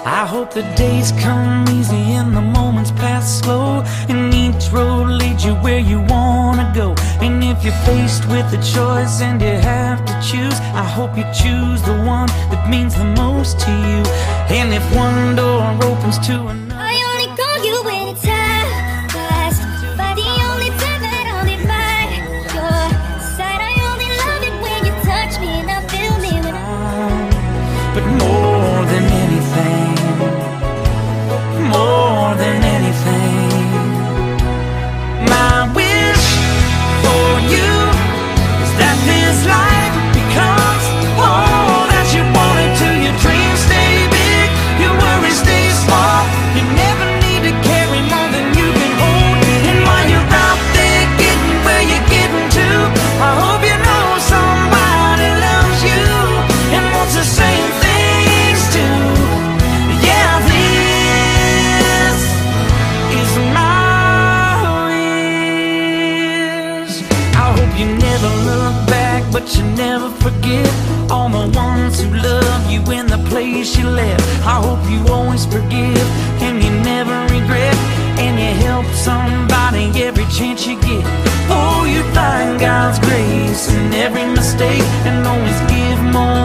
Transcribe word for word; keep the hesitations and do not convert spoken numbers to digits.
I hope the days come easy and the moments pass slow, and each road leads you where you wanna go. And if you're faced with a choice and you have to choose, I hope you choose the one that means the most to you. And if one door opens to another, I only call you when it's time fast, but the only time that I'll be by your side. I only love it when you touch me and I feel me when I... But more than anything, more than anything, my wish for you is that this life becomes all that you wanted to. Your dreams stay big, your worries stay small. You never need to carry more than you can hold. And while you're out there getting where you're getting to, I hope you know somebody loves you and wants the same things too. Yeah, this is my wish. I hope you never look back, but you never forget all the ones who love you in the place you left. I hope you always forgive and you never regret, and you help somebody every chance you get. Oh, you find God's grace in every mistake and always give more